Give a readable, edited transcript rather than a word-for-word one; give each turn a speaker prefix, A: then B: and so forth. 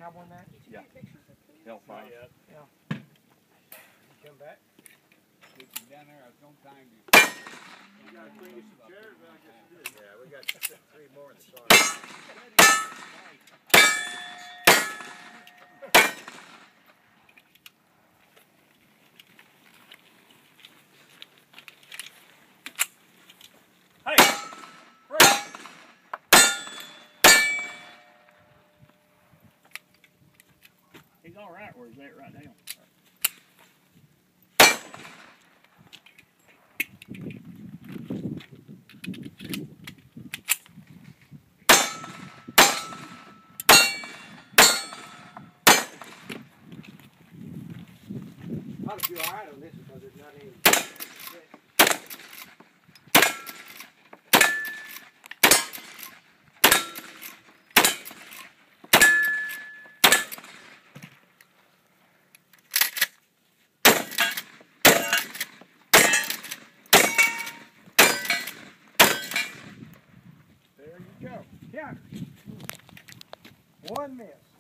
A: cowboy Mack?
B: Yeah. Hellfire.
A: Yeah. You come back?
C: Get you down there, I was on time to...
D: You gotta bring you some chairs, I guess you did.
E: Yeah, we got 3 more in the car.
B: Hey! Break! He's alright where he's at right now.
A: Ought to be alright on this because there's not any. There you go. Counter. 1 miss.